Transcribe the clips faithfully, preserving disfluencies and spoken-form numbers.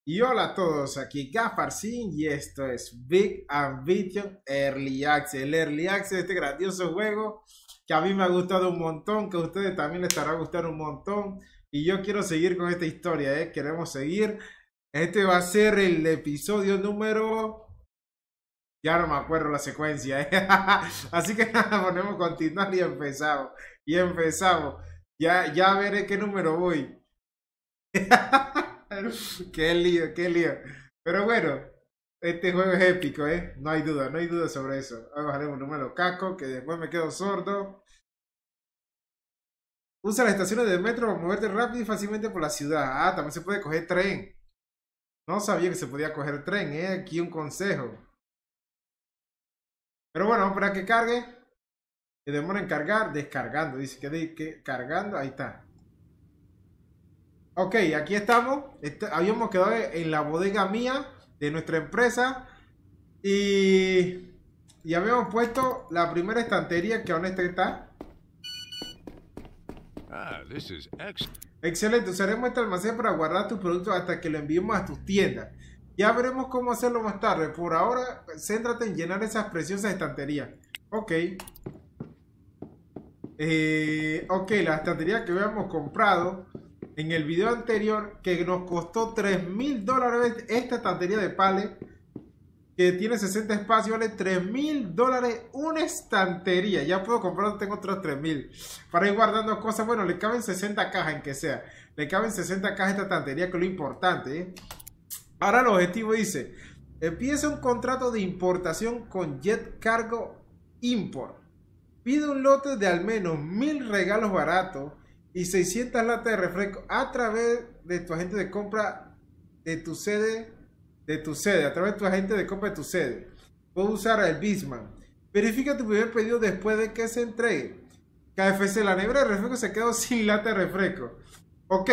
Y hola a todos, aquí Gafarsin y esto es Big Ambition Early Access, el Early Access de este grandioso juego que a mí me ha gustado un montón, que a ustedes también les estará gustando un montón y yo quiero seguir con esta historia, ¿eh? Queremos seguir. Este va a ser el episodio número... Ya no me acuerdo la secuencia, ¿eh? Así que nada, ponemos continuar y empezamos. Y empezamos. Ya, ya veré qué número voy. Qué lío, qué lío. Pero bueno, este juego es épico, ¿eh? No hay duda, no hay duda sobre eso. Vamos a bajar un número caco, que después me quedo sordo. Usa las estaciones de metro para moverte rápido y fácilmente por la ciudad. Ah, también se puede coger tren. No sabía que se podía coger tren, ¿eh? Aquí un consejo. Pero bueno, vamos a esperar que cargue. Que demora en cargar. Descargando, dice que, de, que cargando. Ahí está. Ok, aquí estamos. Este, habíamos quedado en la bodega mía de nuestra empresa. Y, y habíamos puesto la primera estantería que aún está. Ah, this is excellent. Excelente, usaremos este almacén para guardar tus productos hasta que lo enviemos a tus tiendas. Ya veremos cómo hacerlo más tarde. Por ahora, céntrate en llenar esas preciosas estanterías. Ok. Eh, ok, la estantería que habíamos comprado en el video anterior, que nos costó tres mil dólares esta estantería de Pale, que tiene sesenta espacios, vale tres mil dólares una estantería. Ya puedo comprar, tengo otros tres mil para ir guardando cosas. Bueno, le caben sesenta cajas en que sea. Le caben sesenta cajas a esta estantería, que es lo importante, ¿eh? Ahora el objetivo dice, empieza un contrato de importación con Jet Cargo Import. Pide un lote de al menos mil regalos baratos y seiscientas latas de refresco a través de tu agente de compra de tu sede, de tu sede, a través de tu agente de compra de tu sede. Puedes usar el Bisman. Verifica tu primer pedido después de que se entregue. K F C, la nevera de refresco se quedó sin lata de refresco. Ok.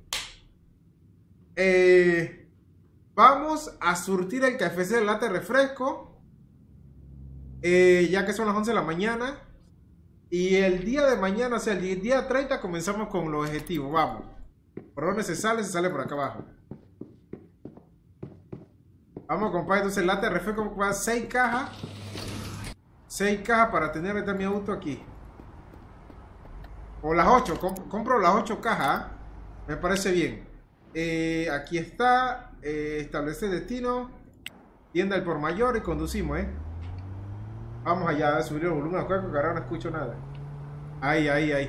Eh... Vamos a surtir el K F C de lata de refresco. Eh, ya que son las once de la mañana. Y el día de mañana, o sea, el día treinta, comenzamos con los objetivos. Vamos. ¿Por dónde se sale? Se sale por acá abajo. Vamos a comprar entonces lata de refresco. Vamos a comprar seis cajas. seis cajas para tener ahorita mi auto aquí. O las ocho. Comp compro las ocho cajas. Me parece bien. Eh, aquí está. Eh, establecer destino. Tienda del por mayor y conducimos, ¿eh? Vamos allá a subir el volumen al juego, que ahora no escucho nada. Ahí, ahí, ahí.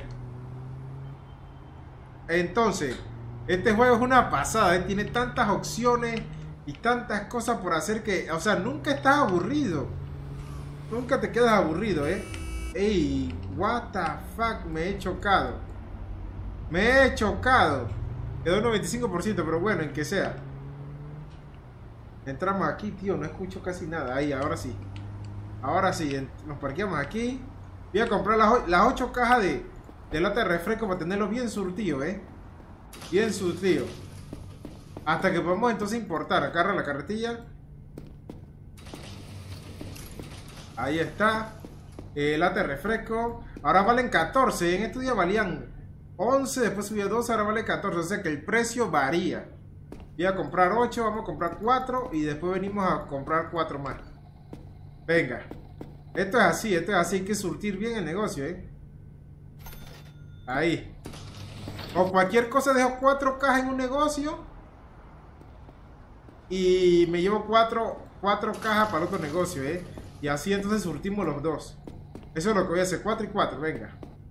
Entonces, este juego es una pasada, ¿eh? Tiene tantas opciones y tantas cosas por hacer que, o sea, nunca estás aburrido. Nunca te quedas aburrido, ¿eh? Ey, what the fuck, me he chocado. Me he chocado. Quedó un noventa y cinco por ciento, pero bueno, en que sea. Entramos aquí, tío, no escucho casi nada. Ahí, ahora sí. Ahora sí, nos parqueamos aquí. Voy a comprar las, las ocho cajas de, de lata de refresco para tenerlo bien surtido, ¿eh? Bien surtido. Hasta que podamos entonces importar. Agarra la carretilla. Ahí está. Eh, lata de refresco. Ahora valen catorce. En estos días valían once, después subió doce, ahora vale catorce. O sea que el precio varía. Voy a comprar ocho, vamos a comprar cuatro y después venimos a comprar cuatro más. Venga. Esto es así, esto es así. Hay que surtir bien el negocio, ¿eh? Ahí. O cualquier cosa, dejo cuatro cajas en un negocio y me llevo cuatro, cuatro cajas para otro negocio, ¿eh? Y así entonces surtimos los dos. Eso es lo que voy a hacer, cuatro y cuatro, venga.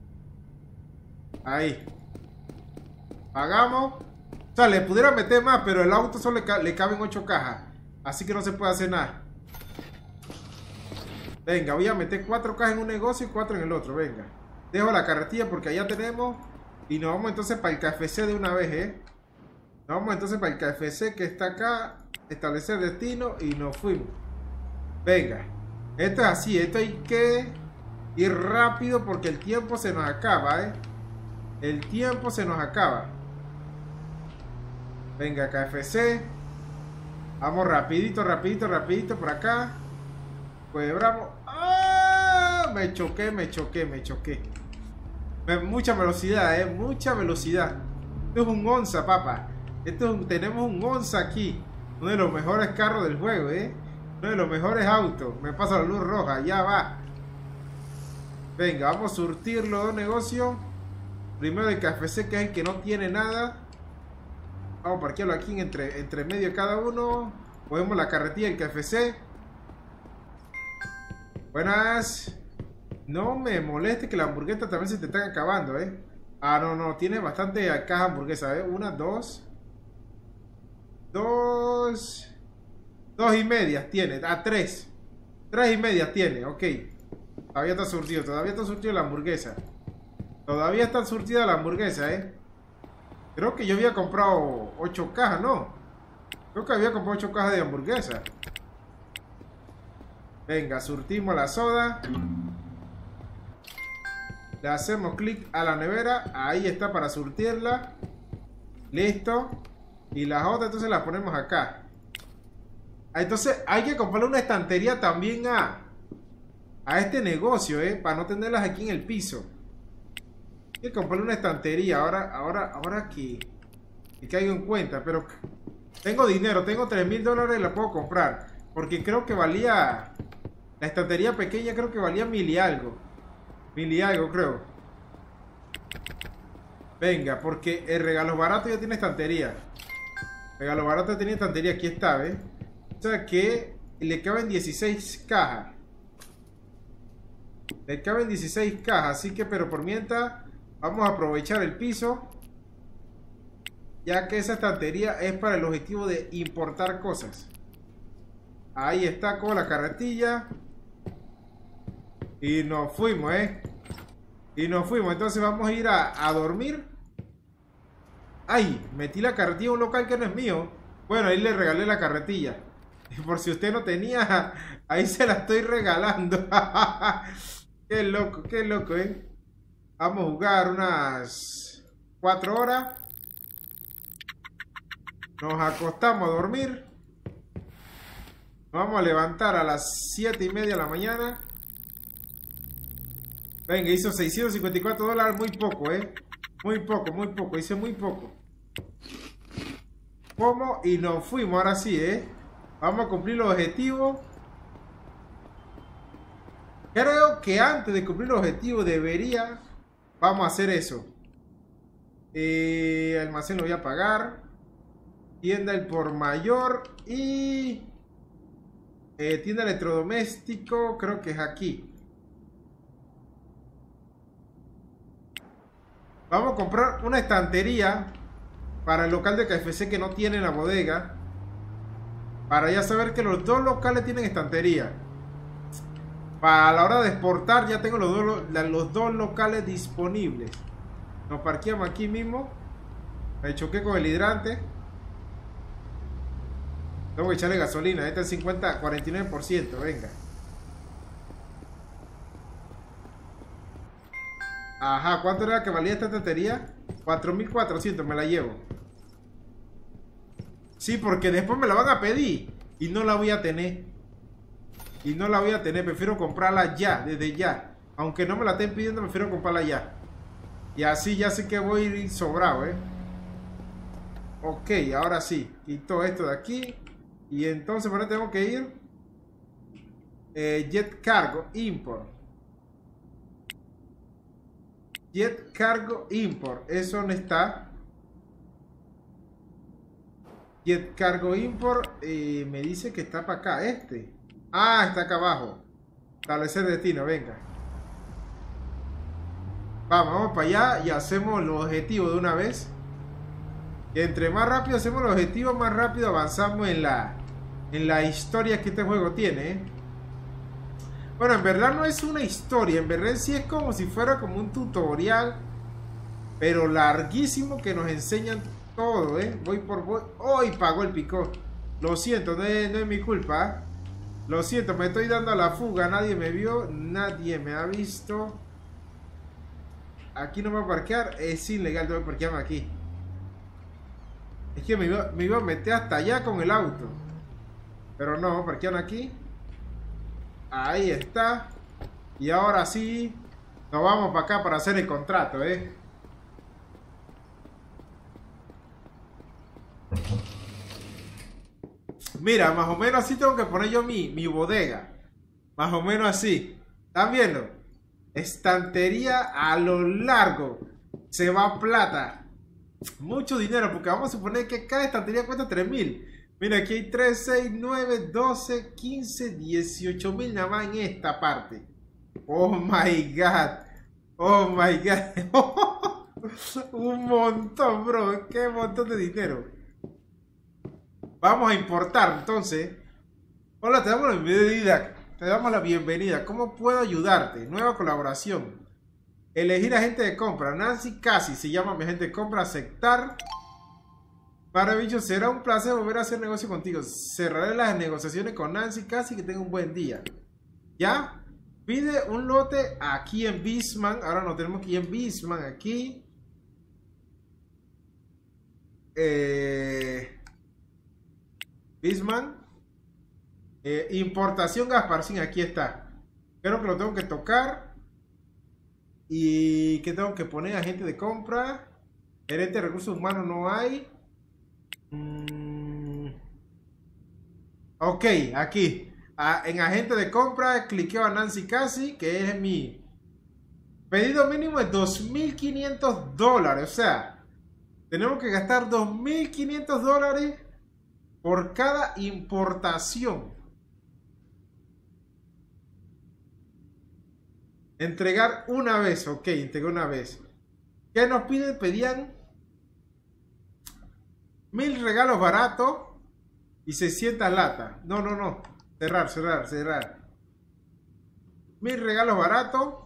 Ahí. Pagamos. O sea, le pudiera meter más, pero el auto solo le, ca le caben ocho cajas. Así que no se puede hacer nada. Venga, voy a meter cuatro cajas en un negocio y cuatro en el otro, venga. Dejo la carretilla porque allá tenemos. Y nos vamos entonces para el K F C de una vez, ¿eh? Nos vamos entonces para el K F C que está acá. Establecer destino y nos fuimos. Venga. Esto es así, esto hay que ir rápido porque el tiempo se nos acaba, ¿eh? El tiempo se nos acaba. Venga, K F C. Vamos rapidito, rapidito, rapidito por acá. Pues bravo. ¡Ah! Me choqué, me choqué, me choqué. Mucha velocidad, eh. Mucha velocidad. Esto es un onza, papá. Esto es un- tenemos un Onza aquí. Uno de los mejores carros del juego, ¿eh? Uno de los mejores autos. Me pasa la luz roja, ya va. Venga, vamos a surtir los dos negocios. Primero el K F C, que es el que no tiene nada. Vamos a parquearlo aquí en entre, entre medio de cada uno. Ponemos la carretilla del K F C. Buenas. No me moleste que la hamburguesa también se te están acabando, ¿eh? Ah, no, no. Tiene bastante caja hamburguesa, ¿eh? Una, dos. Dos. Dos y media tiene. Ah, tres. Tres y media tiene, ok. Todavía está surtido. Todavía está surtido la hamburguesa. Todavía está surtida la hamburguesa, ¿eh? Creo que yo había comprado ocho cajas, ¿no? Creo que había comprado ocho cajas de hamburguesa. Venga, surtimos la soda. Le hacemos clic a la nevera. Ahí está para surtirla. Listo. Y las otras entonces las ponemos acá. Entonces hay que comprarle una estantería también a, a este negocio, ¿eh? Para no tenerlas aquí en el piso. Hay que comprarle una estantería. Ahora, ahora, ahora que, que caigo en cuenta. Pero tengo dinero, tengo tres mil dólares y la puedo comprar. Porque creo que valía... La estantería pequeña creo que valía mil y algo. Mil y algo creo. Venga, porque el regalo barato ya tiene estantería. Regalo barato ya tiene estantería. Aquí está, ¿ves? O sea que le caben dieciséis cajas. Le caben dieciséis cajas. Así que, pero por mientras, vamos a aprovechar el piso. Ya que esa estantería es para el objetivo de importar cosas. Ahí está con la carretilla. Y nos fuimos, ¿eh? Y nos fuimos. Entonces vamos a ir a, a dormir. ¡Ay! Metí la carretilla a un local que no es mío. Bueno, ahí le regalé la carretilla. Y por si usted no tenía, ahí se la estoy regalando. Qué loco, qué loco, ¿eh? Vamos a jugar unas cuatro horas. Nos acostamos a dormir. Nos vamos a levantar a las siete y media de la mañana. Venga, hizo seiscientos cincuenta y cuatro dólares, muy poco, ¿eh? Muy poco, muy poco, hice muy poco. ¿Cómo? Y nos fuimos, ahora sí, ¿eh? Vamos a cumplir los objetivos. Creo que antes de cumplir los objetivos debería... Vamos a hacer eso. Eh, almacén lo voy a pagar. Tienda el por mayor. Y... Eh, tienda electrodoméstico, creo que es aquí. Vamos a comprar una estantería para el local de K F C que no tiene la bodega. Para ya saber que los dos locales tienen estantería. Para la hora de exportar ya tengo los dos, los dos locales disponibles. Nos parqueamos aquí mismo. Me choqué con el hidrante. Tengo que echarle gasolina. Este es cincuenta, cuarenta y nueve por ciento. Venga. Ajá, ¿cuánto era que valía esta estantería? cuatro mil cuatrocientos, me la llevo. Sí, porque después me la van a pedir y no la voy a tener. Y no la voy a tener, prefiero comprarla ya, desde ya. Aunque no me la estén pidiendo, prefiero comprarla ya. Y así ya sé que voy a ir sobrado, ¿eh? Ok, ahora sí. Quito esto de aquí. Y entonces, ¿para dónde tengo que ir? Eh, Jet Cargo Import. Jet Cargo Import. ¿Eso dónde está? Jet Cargo Import. Eh, me dice que está para acá. Este. Ah, está acá abajo. Establecer destino. Venga. Vamos, vamos para allá y hacemos los objetivos de una vez. Y entre más rápido hacemos los objetivos, más rápido avanzamos en la, en la historia que este juego tiene, ¿eh? Bueno, en verdad no es una historia, en verdad sí es como si fuera como un tutorial, pero larguísimo que nos enseñan todo, ¿eh? Voy por voy. ¡Hoy pagó el picó! Lo siento, no es, no es mi culpa, ¿eh? Lo siento, me estoy dando a la fuga, nadie me vio, nadie me ha visto. Aquí no me voy a parquear, es ilegal, tengo que parquearme aquí. Es que me iba, me iba a meter hasta allá con el auto. Pero no, parquean aquí. Ahí está. Y ahora sí, nos vamos para acá para hacer el contrato, ¿eh? Mira, más o menos así tengo que poner yo mi, mi bodega. Más o menos así. ¿Están viendo? Estantería a lo largo. Se va plata. Mucho dinero, porque vamos a suponer que cada estantería cuesta tres mil. Mira, aquí hay tres, seis, nueve, doce, quince, dieciocho mil nada más en esta parte. Oh my god. Oh my god. Un montón, bro. Qué montón de dinero. Vamos a importar, entonces. Hola, te damos la bienvenida. Te damos la bienvenida. ¿Cómo puedo ayudarte? Nueva colaboración. Elegir agente de compra. Nancy Casi se llama mi agente de compra. Aceptar. Para bicho, será un placer volver a hacer negocio contigo. Cerraré las negociaciones con Nancy Casi. Que tenga un buen día. ¿Ya? Pide un lote aquí en Bisman. Ahora nos tenemos que ir en Bisman. Aquí. Eh, Bisman. Eh, importación Gasparcín. Aquí está. Creo que lo tengo que tocar. Y que tengo que poner agente de compra. Gerente de recursos humanos no hay. Mm. Ok, aquí. Ah, en agente de compra cliqueo a Nancy Casi, que es mi pedido mínimo de dos mil quinientos dólares. O sea, tenemos que gastar dos mil quinientos dólares por cada importación. Entregar una vez. Ok, entregué una vez. ¿Qué nos piden? Pedían mil regalos baratos y seiscientas latas. No, no, no. Cerrar, cerrar, cerrar. Mil regalos baratos.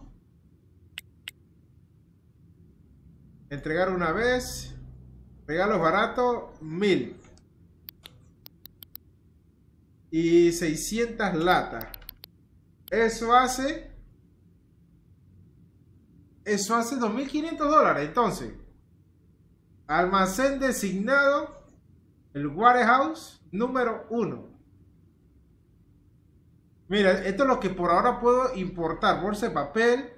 Entregar una vez. Regalos baratos, mil. Y seiscientas latas. Eso hace... Eso hace dos mil quinientos dólares. Entonces, almacén designado, el warehouse número uno. Mira, esto es lo que por ahora puedo importar. Bolsa de papel,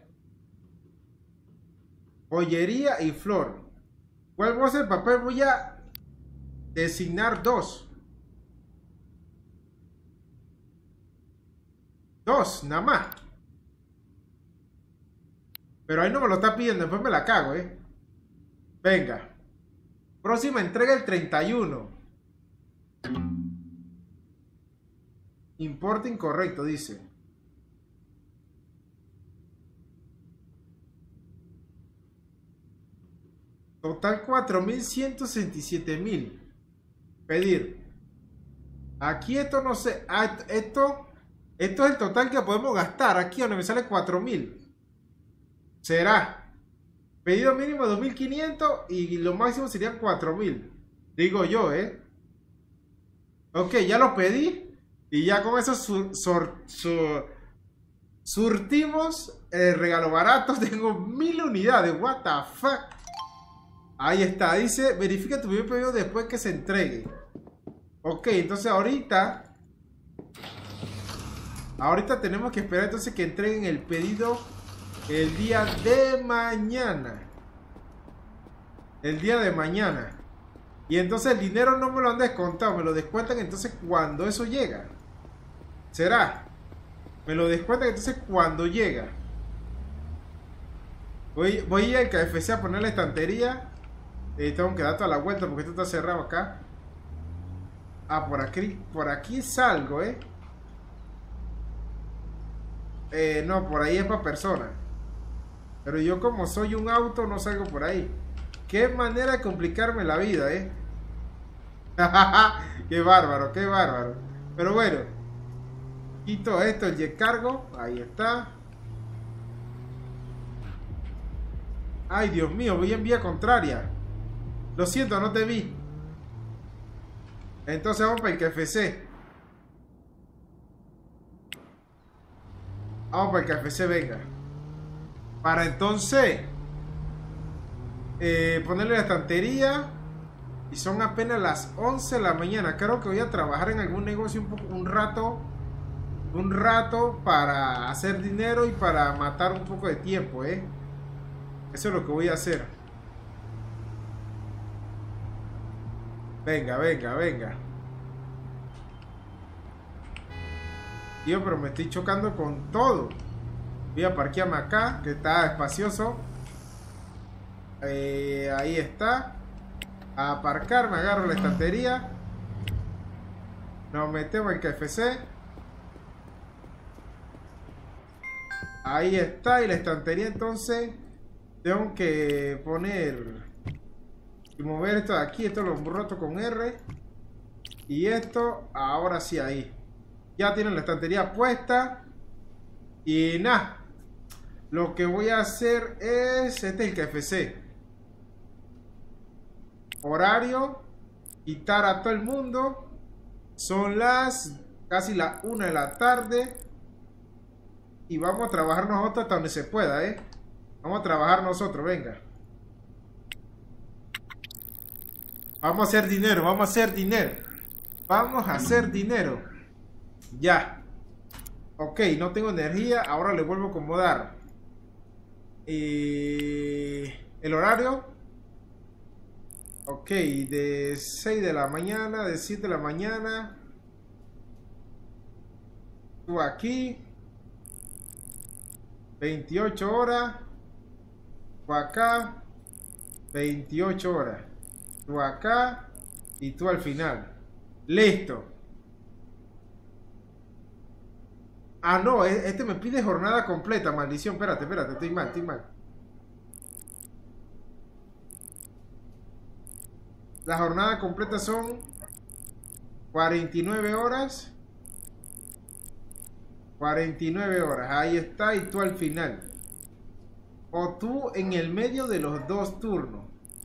joyería y flor. ¿Cuál bolsa de papel? Voy a designar dos. Dos, nada más. Pero ahí no me lo está pidiendo, después me la cago, eh. Venga. Próxima entrega el treinta y uno. Importe incorrecto, dice. Total cuatro mil ciento sesenta y siete mil. Pedir. Aquí esto no sé. Ah, esto, esto es el total que podemos gastar. Aquí donde me sale cuatro mil. Será. Pedido mínimo dos mil quinientos y lo máximo serían cuatro mil. Digo yo, ¿eh? Ok, ya lo pedí. Y ya con eso sur, sur, sur, surtimos el regalo barato. Tengo mil unidades. What the fuck. Ahí está. Dice, verifica tu primer pedido después que se entregue. Ok, entonces ahorita... Ahorita tenemos que esperar entonces que entreguen el pedido el día de mañana. El día de mañana. Y entonces el dinero no me lo han descontado. Me lo descuentan entonces cuando eso llega. ¿Será? Me lo descuentan entonces cuando llega. Voy, voy a ir al K F C a poner la estantería. Eh, tengo que dar toda la vuelta porque esto está cerrado acá. Ah, por aquí, por aquí salgo, ¿eh? Eh, no, por ahí es para personas. Pero yo como soy un auto no salgo por ahí. Qué manera de complicarme la vida, ¿eh? Qué bárbaro, qué bárbaro. Pero bueno. Quito esto, el jet cargo. Ahí está. Ay, Dios mío, voy en vía contraria. Lo siento, no te vi. Entonces vamos para el K F C. Vamos para el K F C, venga. Para entonces eh, ponerle la estantería. Y son apenas las once de la mañana. Creo que voy a trabajar en algún negocio un, poco, un rato. Un rato para hacer dinero y para matar un poco de tiempo, ¿eh? Eso es lo que voy a hacer. Venga, venga, venga. Tío, pero me estoy chocando con todo. Voy a parquearme acá, que está espacioso. Eh, ahí está. A aparcar, me agarro la estantería. Nos metemos en K F C. Ahí está. Y la estantería, entonces tengo que poner y mover esto de aquí. Esto lo roto con R. Y esto, ahora sí, ahí. Ya tienen la estantería puesta. Y nada. Lo que voy a hacer es... Este es el K F C. Horario. Quitar a todo el mundo. Son las... Casi las una de la tarde. Y vamos a trabajar nosotros hasta donde se pueda, ¿eh? Vamos a trabajar nosotros, venga. Vamos a hacer dinero, vamos a hacer dinero. Vamos a hacer dinero. Ya. Ok, no tengo energía. Ahora le vuelvo a acomodar. Eh, el horario. Ok, de seis de la mañana, de siete de la mañana. Tú aquí. veintiocho horas. Tú acá. veintiocho horas. Tú acá. Y tú al final. Listo. Ah, no, este me pide jornada completa, maldición. Espérate, espérate, estoy mal, estoy mal. La jornada completa son cuarenta y nueve horas. cuarenta y nueve horas, ahí está, y tú al final. O tú en el medio de los dos turnos.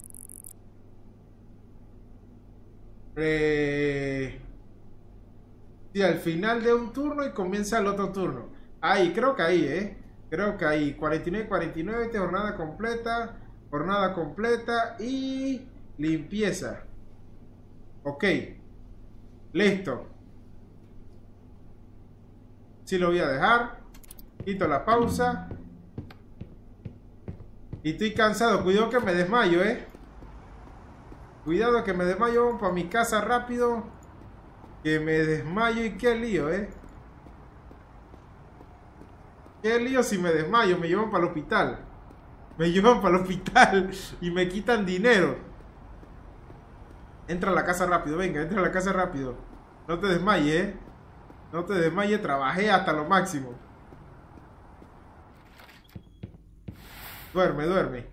Eh... Sí, al final de un turno y comienza el otro turno. Ahí, creo que ahí, ¿eh? Creo que ahí. cuarenta y nueve, cuarenta y nueve, jornada completa. Jornada completa y limpieza. Ok. Listo. Sí lo voy a dejar. Quito la pausa. Y estoy cansado. Cuidado que me desmayo, ¿eh? Cuidado que me desmayo. Vamos para mi casa rápido. Que me desmayo y qué lío, ¿eh? Qué lío si me desmayo. Me llevan para el hospital. Me llevan para el hospital. Y me quitan dinero. Entra a la casa rápido. Venga, entra a la casa rápido. No te desmayes, ¿eh? No te desmayes. Trabajé hasta lo máximo. Duerme, duerme.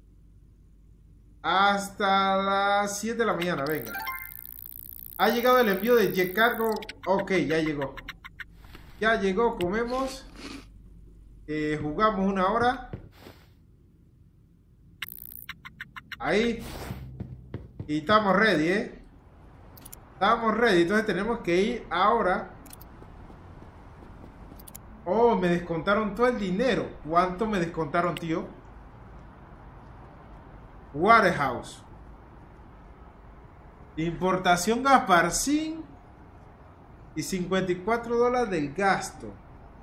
Hasta las siete de la mañana, venga. Ha llegado el envío de Jet Cargo. Ok, ya llegó. Ya llegó, comemos. Eh, jugamos una hora. Ahí. Y estamos ready, ¿eh? Estamos ready. Entonces tenemos que ir ahora. Oh, me descontaron todo el dinero. ¿Cuánto me descontaron, tío? Warehouse. Importación Gasparcín. Y cincuenta y cuatro dólares del gasto.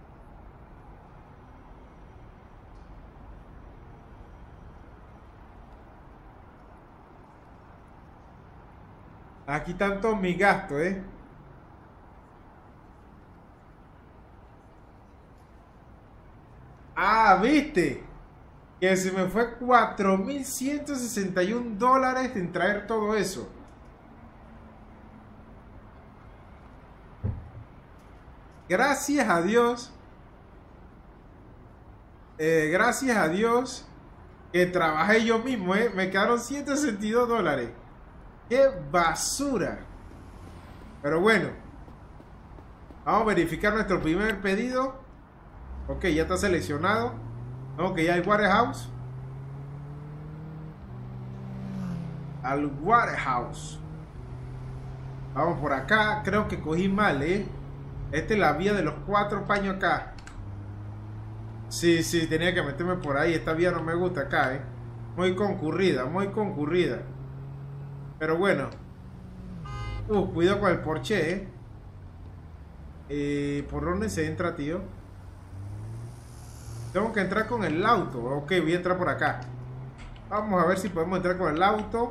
Aquí están todos mis gastos, ¿eh? Ah, ¿viste? Que se me fue cuatro mil ciento sesenta y un dólares en traer todo eso. Gracias a Dios. Eh, gracias a Dios que trabajé yo mismo, ¿eh? Me quedaron ciento sesenta y dos dólares. ¡Qué basura! Pero bueno. Vamos a verificar nuestro primer pedido. Ok, ya está seleccionado. Ok, ya hay warehouse. Al warehouse. Vamos por acá. Creo que cogí mal, ¿eh? Esta es la vía de los cuatro paños acá. Sí, sí, tenía que meterme por ahí. Esta vía no me gusta acá, ¿eh? Muy concurrida, muy concurrida. Pero bueno. Uh, cuidado con el Porsche, ¿eh? eh ¿Por dónde se entra, tío? Tengo que entrar con el auto. Ok, voy a entrar por acá. Vamos a ver si podemos entrar con el auto.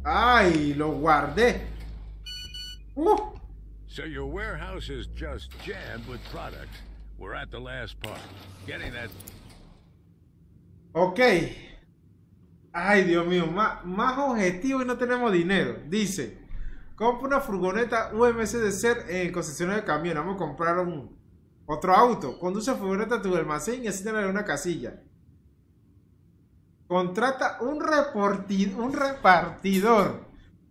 Ay, lo guardé. Uh. So your warehouse is just jammed with product. We're at the last part. Getting that. Ok. Ay, Dios mío, más, más objetivo y no tenemos dinero. Dice, compra una furgoneta U M C de ser en el concesionario de camión. Vamos a comprar un otro auto. Conduce la furgoneta a tu almacén y asignale una casilla. Contrata un, reporti- un repartidor.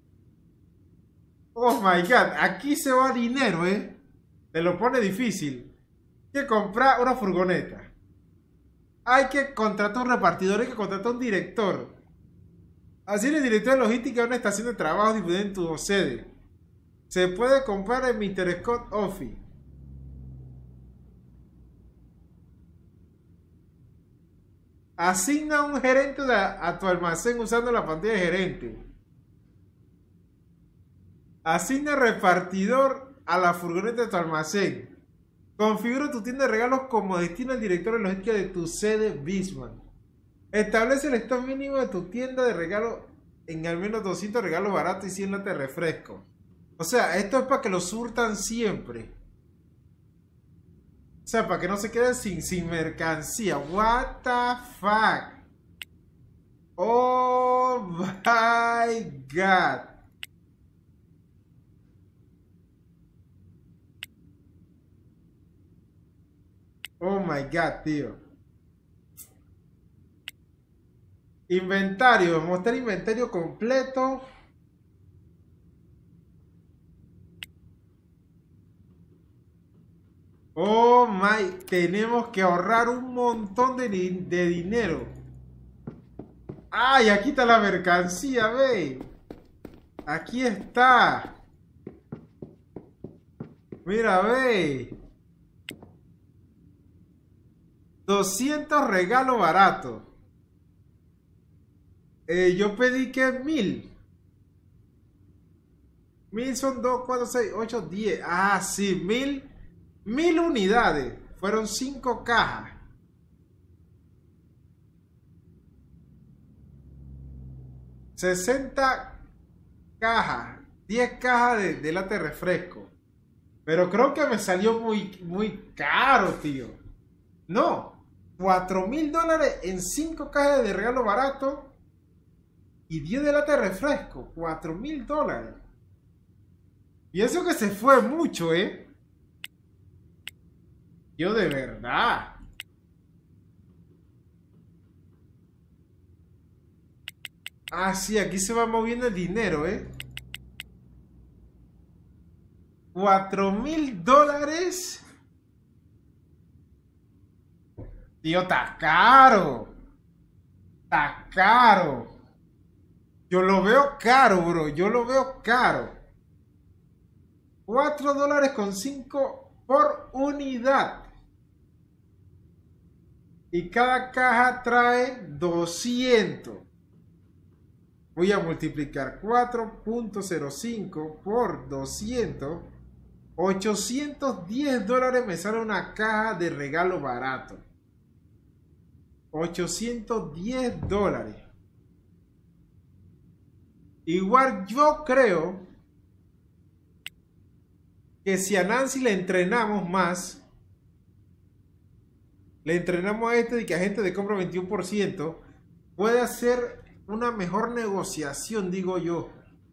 Oh my god, aquí se va dinero, eh. Te lo pone difícil. Hay que comprar una furgoneta. Hay que contratar un repartidor, hay que contratar un director. Así el director de logística de una estación de trabajo dividida en tu sede. Se puede comprar en mister Scott Office. Asigna un gerente a, a tu almacén usando la pantalla de gerente. Asigna repartidor a la furgoneta de tu almacén. Configura tu tienda de regalos como destino al director de logística de tu sede Bismarck. Establece el stock mínimo de tu tienda de regalos en al menos doscientos regalos baratos y cien latas de refresco. O sea, esto es para que lo surtan siempre. O sea, para que no se queden sin, sin mercancía. What the fuck. Oh my god. Oh my god, tío. Inventario. Mostrar inventario completo. Oh my. Tenemos que ahorrar un montón de, de dinero. Ay, aquí está la mercancía, ve. Aquí está. Mira, ve. doscientos regalos baratos. Eh, yo pedí que mil. Mil son dos, cuatro, seis, ocho, diez. Ah, sí, mil. Mil unidades. Fueron cinco cajas. sesenta cajas. diez cajas de, de lata de refresco. Pero creo que me salió muy, muy caro, tío. No. cuatro mil dólares en cinco cajas de regalo barato. Y diez de lata de refresco. cuatro mil dólares. Y eso que se fue mucho, ¿eh? Yo de verdad. Ah, sí, aquí se va moviendo el dinero, ¿eh? cuatro mil dólares. Tío, está caro. Está caro. Yo lo veo caro, bro. Yo lo veo caro. cuatro dólares con cinco por unidad. Y cada caja trae doscientos. Voy a multiplicar cuatro punto cero cinco por doscientos. ochocientos diez dólares me sale una caja de regalo barato. ochocientos diez dólares. Igual yo creo que si a Nancy le entrenamos más, le entrenamos a este de que agente de compra veintiuno por ciento, puede hacer una mejor negociación, digo yo.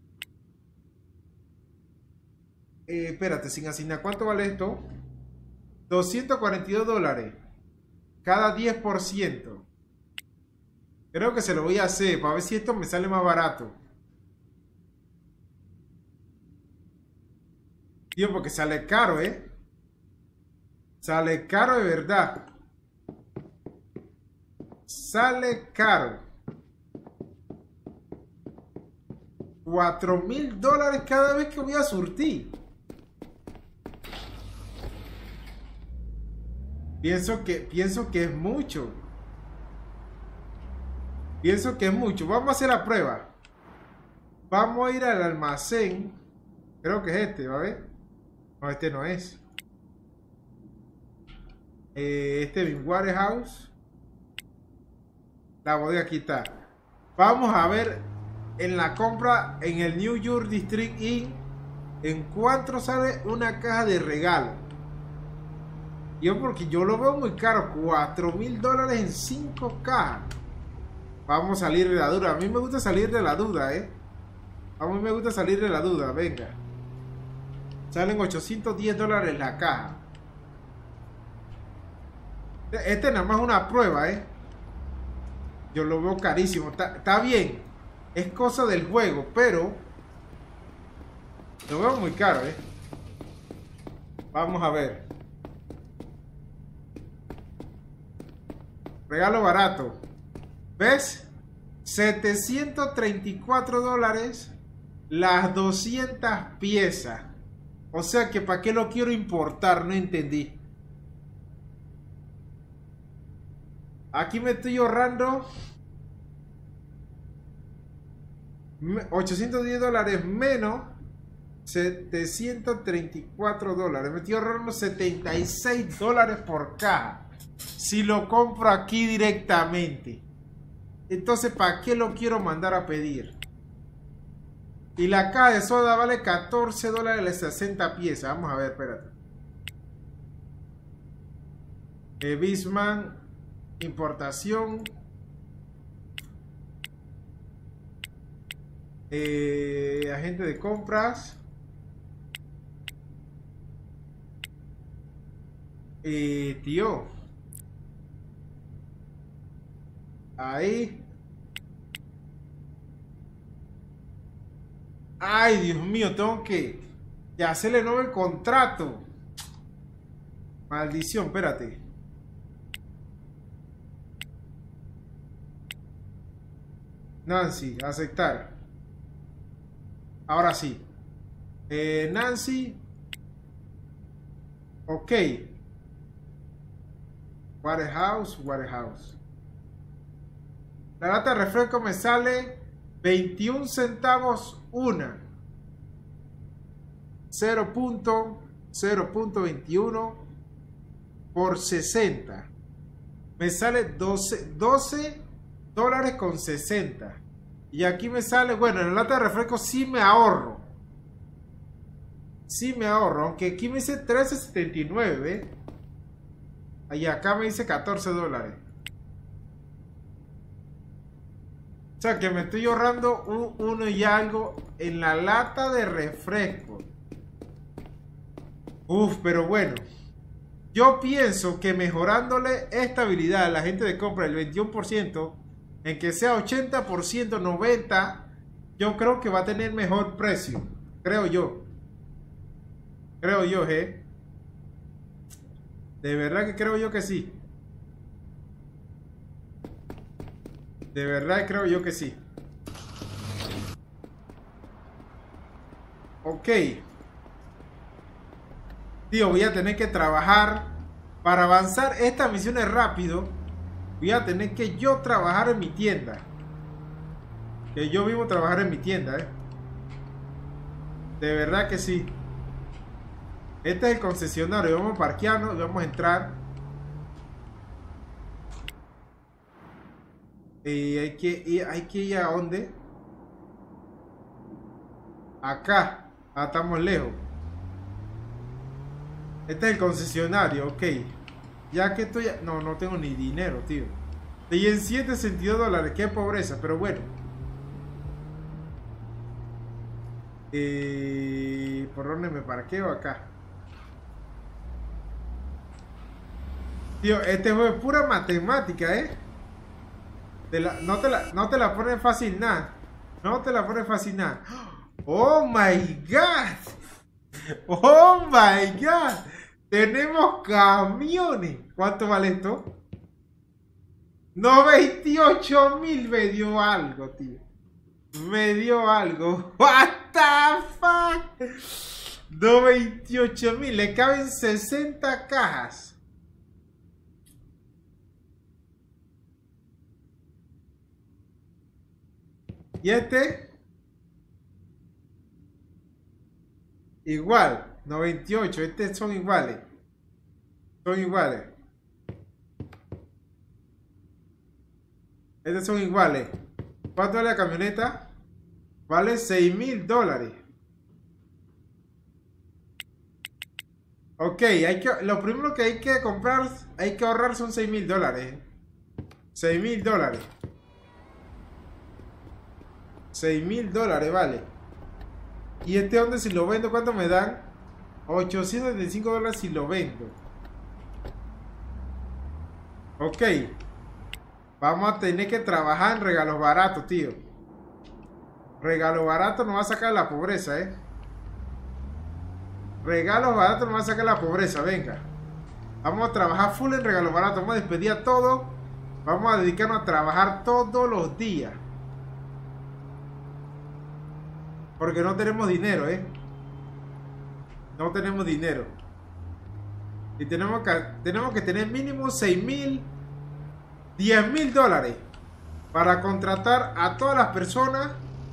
Eh, espérate, sin asignar, ¿cuánto vale esto? doscientos cuarenta y dos dólares. Cada diez por ciento. Creo que se lo voy a hacer para ver si esto me sale más barato. Tío, porque sale caro, ¿eh? Sale caro de verdad. Sale caro. cuatro mil dólares cada vez que voy a surtir. Pienso que, pienso que es mucho. Pienso que es mucho. Vamos a hacer la prueba. Vamos a ir al almacén. Creo que es este, ¿va a ver? No, este no es. Eh, este Bin Warehouse. La bodega aquí está. Vamos a ver en la compra en el New York District Inn, ¿en cuánto sale una caja de regalo? Yo porque yo lo veo muy caro, cuatro mil dólares en cinco cajas. Vamos a salir de la duda. A mí me gusta salir de la duda, ¿eh? A mí me gusta salir de la duda, venga. Salen ochocientos diez dólares la caja. Este nada más es una prueba, ¿eh? Yo lo veo carísimo. Está, está bien. Es cosa del juego, pero lo veo muy caro, ¿eh? Vamos a ver. Regalo barato. ¿Ves? setecientos treinta y cuatro dólares las doscientas piezas. O sea que ¿para qué lo quiero importar? No entendí. Aquí me estoy ahorrando ochocientos diez dólares menos setecientos treinta y cuatro dólares. Me estoy ahorrando setenta y seis dólares por caja si lo compro aquí directamente. Entonces, ¿para qué lo quiero mandar a pedir? Y la caja de soda vale catorce dólares las sesenta piezas. Vamos a ver, espérate. Eh, Bisman, importación. Eh, agente de compras. Eh, tío. Ahí. Ay, Dios mío, tengo que, que hacerle nuevo el contrato. Maldición, espérate. Nancy, aceptar. Ahora sí. Eh, Nancy. Ok. Warehouse, Warehouse. La lata de refresco me sale veintiún centavos una. cero punto veintiuno por sesenta. Me sale doce, doce dólares con sesenta. Y aquí me sale, bueno, en la lata de refresco sí me ahorro. Sí me ahorro, aunque aquí me dice trece setenta y nueve. Y acá me dice catorce dólares. O sea que me estoy ahorrando un, uno y algo en la lata de refresco. Uf, pero bueno. Yo pienso que mejorándole esta habilidad a la gente de compra del veintiuno por ciento, en que sea ochenta por ciento, noventa por ciento, yo creo que va a tener mejor precio. Creo yo. Creo yo, ¿eh? De verdad que creo yo que sí. De verdad creo yo que sí. Ok. Tío, voy a tener que trabajar. Para avanzar estas misiones rápido, voy a tener que yo trabajar en mi tienda. Que yo vivo trabajar en mi tienda, eh. De verdad que sí. Este es el concesionario. Vamos a parquearnos y vamos a entrar. Y hay que ir, hay que ir a dónde? Acá. Ah, estamos lejos. Este es el concesionario, ok. Ya que estoy... No, no tengo ni dinero, tío. Estoy en ciento sesenta y dos dólares. Qué pobreza, pero bueno. Eh, ¿Por dónde me parqueo? Acá. Tío, este juego es pura matemática, ¿eh? Te la, no, te la, no te la pone fácil nada. No te la pone fácil nada. Oh my god. Oh my god. Tenemos camiones. ¿Cuánto vale esto? noventa y ocho mil. Me dio algo, tío. Me dio algo. What the fuck. noventa y ocho mil. Le caben sesenta cajas. Y este igual, noventa y ocho. Estos son iguales. Son iguales. Estos son iguales. ¿Cuánto vale la camioneta? Vale seis mil dólares. Ok, hay que, lo primero que hay que comprar, hay que ahorrar son seis mil dólares. seis mil dólares. seis mil dólares, vale. Y este donde si lo vendo, ¿cuánto me dan? ochocientos setenta y cinco dólares si lo vendo. Ok. Vamos a tener que trabajar en regalos baratos, tío. Regalo barato nos va a sacar la pobreza, eh. Regalos baratos nos va a sacar la pobreza, venga. Vamos a trabajar full en regalos baratos. Vamos a despedir a todo. Vamos a dedicarnos a trabajar todos los días. Porque no tenemos dinero, eh. No tenemos dinero. Y tenemos que, tenemos que tener mínimo seis mil, diez mil dólares para contratar a todas las personas.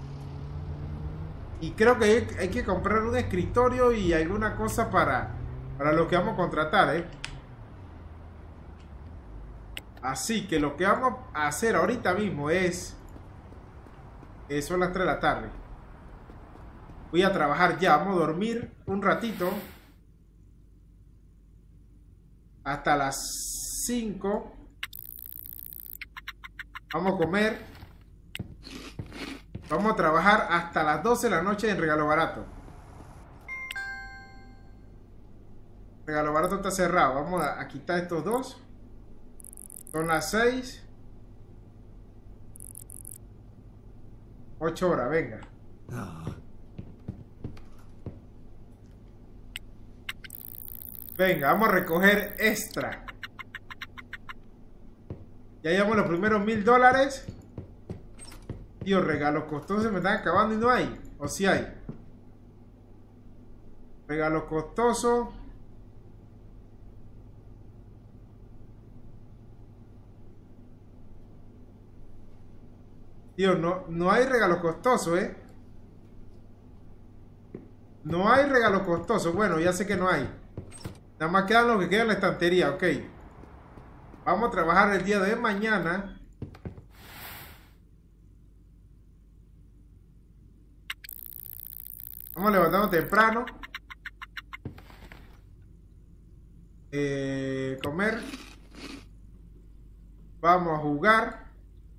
Y creo que hay, hay que comprar un escritorio y alguna cosa para, para lo que vamos a contratar, ¿eh? Así que lo que vamos a hacer ahorita mismo es... Eh, son las tres de la tarde. Voy a trabajar ya, vamos a dormir un ratito. Hasta las cinco. Vamos a comer. Vamos a trabajar hasta las doce de la noche en regalo barato. Regalo barato está cerrado. Vamos a, a quitar estos dos. Son las seis. ocho horas, venga. Venga, vamos a recoger extra. Ya llevamos los primeros mil dólares. Tío, regalos costosos se me están acabando y no hay. O si sí hay. Regalos costosos. Tío, no, no hay regalos costosos, ¿eh? No hay regalos costosos. Bueno, ya sé que no hay. Nada más quedan los que quedan en la estantería, ok. Vamos a trabajar el día de mañana. Vamos levantando temprano. Eh, comer. Vamos a jugar.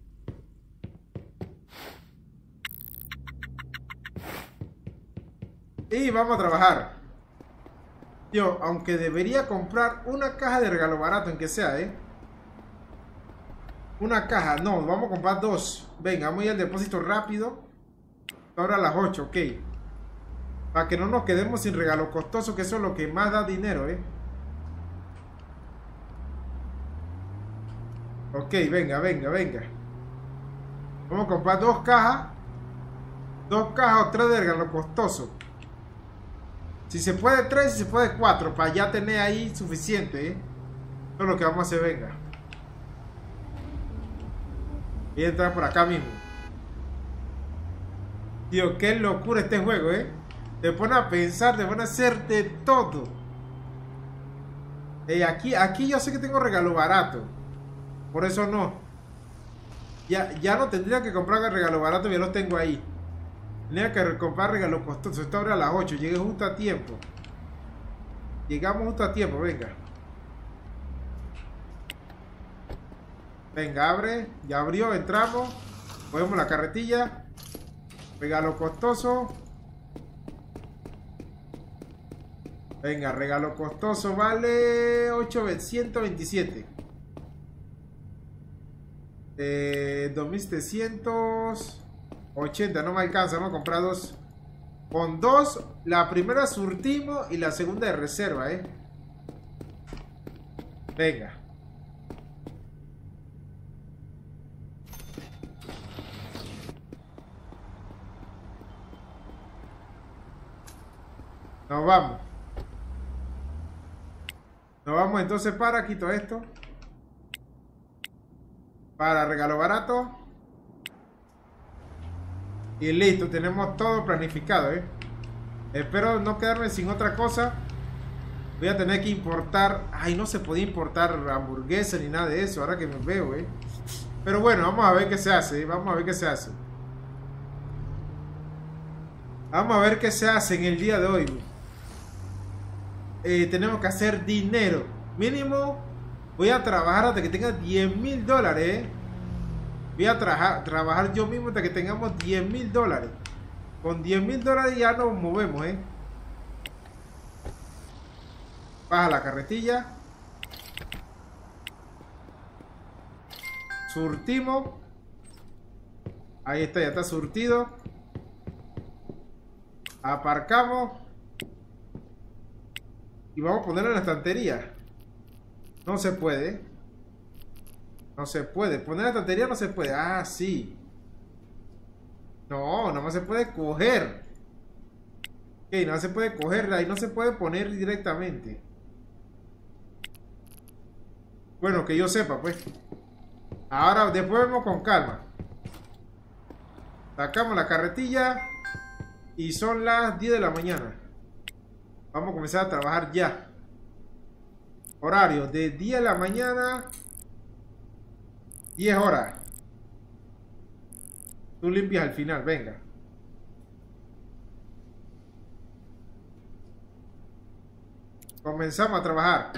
Y vamos a trabajar. Yo, aunque debería comprar una caja de regalo barato, en que sea, ¿eh? Una caja, no, vamos a comprar dos. Venga, vamos a ir al depósito rápido. Ahora a las ocho, ok. Para que no nos quedemos sin regalo costoso, que eso es lo que más da dinero, ¿eh? Ok, venga, venga, venga. Vamos a comprar dos cajas. Dos cajas o tres de regalo costoso. Si se puede tres, si se puede cuatro. Para ya tener ahí suficiente, ¿eh? Eso es lo que vamos a hacer, venga. Voy a entrar por acá mismo. Tío, qué locura este juego, ¿eh? Te pone a pensar, te pone a hacer de todo. Eh, aquí, aquí yo sé que tengo regalo barato. Por eso no. Ya, ya no tendría que comprar el regalo barato, ya los tengo ahí. Tenía que comprar regalo costoso. Esta hora a las ocho. Llegué justo a tiempo. Llegamos justo a tiempo, venga. Venga, abre. Ya abrió, entramos. Ponemos la carretilla. Regalo costoso. Venga, regalo costoso vale ochocientos veintisiete. Eh, dos mil setecientos ochenta, no me alcanza, vamos a comprar dos. Con dos, la primera surtimos y la segunda de reserva, eh. Venga. Nos vamos. Nos vamos entonces para, quito esto. Para regalo barato. Y listo, tenemos todo planificado, ¿eh? Espero no quedarme sin otra cosa. Voy a tener que importar. Ay, no se podía importar hamburguesas ni nada de eso, ahora que me veo, ¿eh? Pero bueno, vamos a ver qué se hace, ¿eh? Vamos a ver qué se hace. Vamos a ver qué se hace en el día de hoy. Eh, tenemos que hacer dinero. Mínimo, voy a trabajar hasta que tenga diez mil dólares. ¿eh? Voy a trabajar, trabajar yo mismo hasta que tengamos diez mil dólares. Con diez mil dólares ya nos movemos. ¿eh? Baja la carretilla. Surtimos. Ahí está, ya está surtido. Aparcamos. Y vamos a ponerlo en la estantería. No se puede. No se puede. Poner en la estantería no se puede. Ah, sí. No, no se puede coger. Ok, no se puede coger. Ahí no se puede poner directamente. Bueno, que yo sepa, pues. Ahora, después vemos con calma. Sacamos la carretilla. Y son las diez de la mañana. Vamos a comenzar a trabajar ya. Horario de diez de la mañana. diez horas. Tú limpias al final, venga. Comenzamos a trabajar.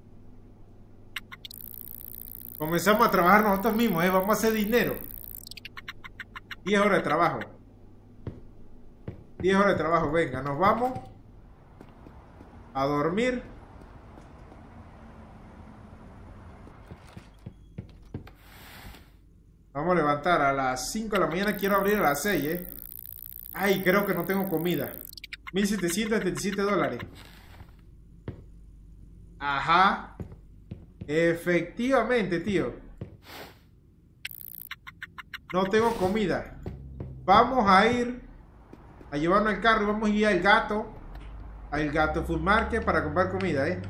Comenzamos a trabajar nosotros mismos, ¿eh? Vamos a hacer dinero. diez horas de trabajo. diez horas de trabajo, venga, nos vamos a dormir. Vamos a levantar a las cinco de la mañana. Quiero abrir a las seis, ¿eh? Ay, creo que no tengo comida. mil setecientos setenta y siete dólares. Ajá. Efectivamente, tío. No tengo comida. Vamos a ir a llevarnos el carro y vamos a ir al gato. Al gato Food Market para comprar comida, ¿eh?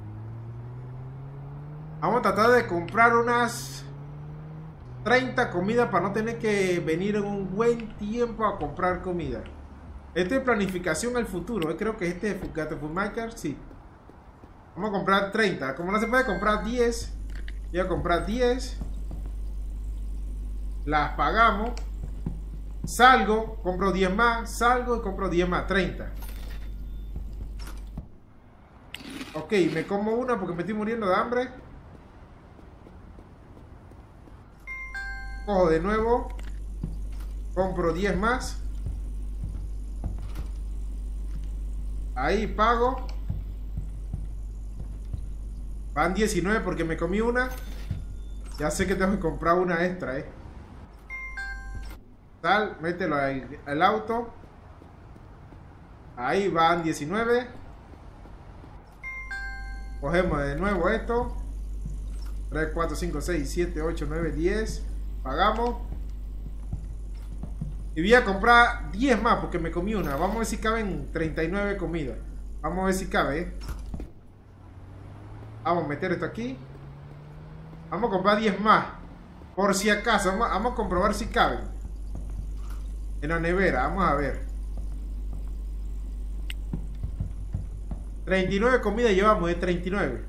Vamos a tratar de comprar unas treinta comidas para no tener que venir en un buen tiempo a comprar comida. Esta es planificación al futuro, ¿eh? Creo que este es Gato Food Market, sí. Vamos a comprar treinta. Como no se puede comprar diez, voy a comprar diez. Las pagamos. Salgo, compro diez más. Salgo y compro diez más, treinta. Ok, me como una porque me estoy muriendo de hambre. Cojo de nuevo. Compro diez más. Ahí pago. Van diecinueve porque me comí una. Ya sé que tengo que comprar una extra, eh. Sal, mételo al, al auto. Ahí van diecinueve. Cogemos de nuevo esto. tres, cuatro, cinco, seis, siete, ocho, nueve, diez. Pagamos. Y voy a comprar diez más porque me comí una. Vamos a ver si caben treinta y nueve comidas. Vamos a ver si cabe, ¿eh? Vamos a meter esto aquí. Vamos a comprar diez más. Por si acaso. Vamos, vamos a comprobar si caben. En la nevera. Vamos a ver. treinta y nueve comidas llevamos, de treinta y nueve.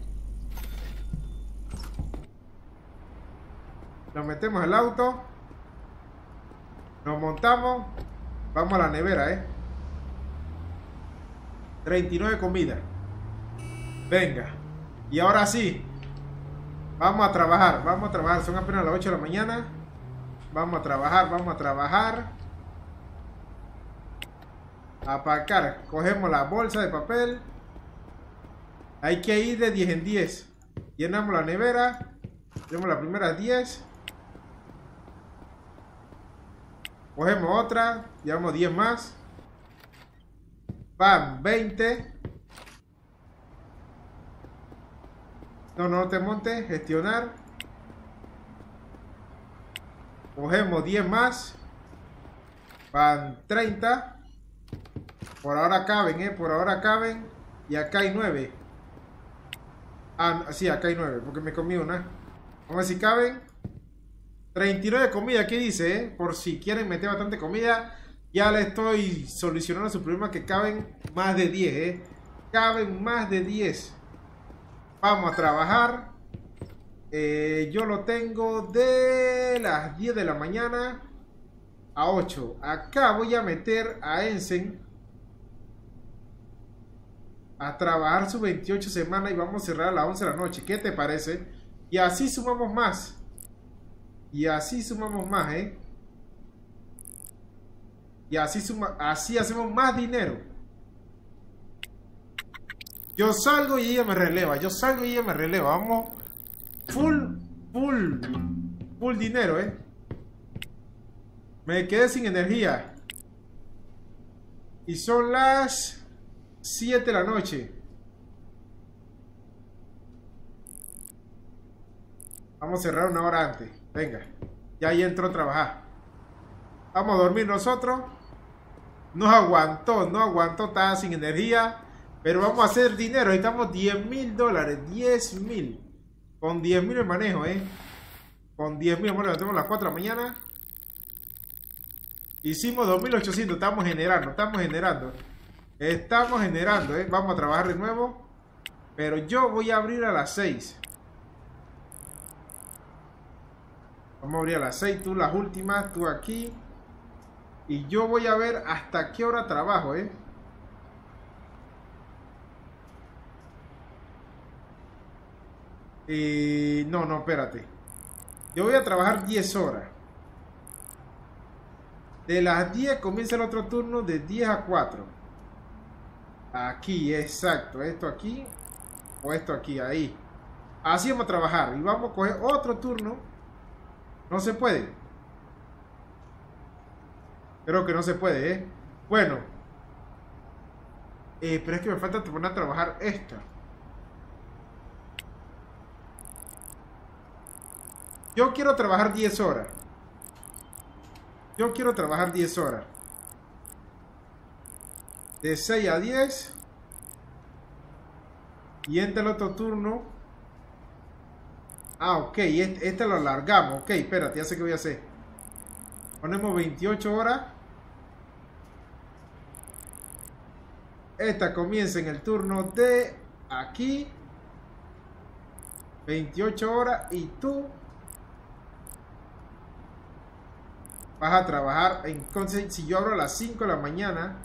Nos metemos al auto. Nos montamos. Vamos a la nevera, eh. treinta y nueve comidas. Venga. Y ahora sí. Vamos a trabajar. Vamos a trabajar. Son apenas las ocho de la mañana. Vamos a trabajar. Vamos a trabajar. Aparcar. Cogemos la bolsa de papel. Hay que ir de diez en diez. Llenamos la nevera. Tenemos las primeras diez. Cogemos otra. Llevamos diez más. Van veinte. No, no te montes. Gestionar. Cogemos diez más. Van treinta. Por ahora caben, eh. Por ahora caben. Y acá hay nueve. Ah, sí, acá hay nueve. Porque me comí una. Vamos a ver si caben. treinta y nueve comidas. ¿Qué dice, eh? Por si quieren meter bastante comida. Ya le estoy solucionando su problema. Que caben más de diez, eh. Caben más de diez. Vamos a trabajar. Eh, yo lo tengo de las diez de la mañana a ocho. Acá voy a meter a Ensen a trabajar sus veintiocho semanas y vamos a cerrar a las once de la noche. ¿Qué te parece? Y así sumamos más. Y así sumamos más, ¿eh? Y así, suma, así hacemos más dinero. Yo salgo y ella me releva. Yo salgo y ella me releva. Vamos. Full, full, full dinero, ¿eh? Me quedé sin energía. Y son las siete de la noche. Vamos a cerrar una hora antes. Venga. Ya ahí entró a trabajar. Vamos a dormir nosotros. No aguantó, no aguantó, estaba sin energía. Pero vamos a hacer dinero. Necesitamos diez mil dólares. diez mil. Con diez mil el manejo, ¿eh? Con diez mil, bueno, levantamos a las cuatro de la mañana. Hicimos dos mil ochocientos. Estamos generando, estamos generando. Estamos generando, ¿eh? Vamos a trabajar de nuevo. Pero yo voy a abrir a las seis. Vamos a abrir a las seis. Tú las últimas, tú aquí. Y yo voy a ver hasta qué hora trabajo, ¿eh? Eh, no, no, espérate. Yo voy a trabajar diez horas. De las diez comienza el otro turno de diez a cuatro. Aquí, exacto. Esto aquí. O esto aquí, ahí. Así vamos a trabajar. Y vamos a coger otro turno. No se puede. Creo que no se puede, ¿eh? Bueno. Eh, pero es que me falta poner a trabajar esta. Yo quiero trabajar diez horas. Yo quiero trabajar diez horas. De seis a diez. Y entra el otro turno. Ah, ok. Este, este lo alargamos. Ok, espérate, ya sé qué voy a hacer. Ponemos veintiocho horas. Esta comienza en el turno de aquí. veintiocho horas. Y tú vas a trabajar. Entonces, si yo abro a las cinco de la mañana.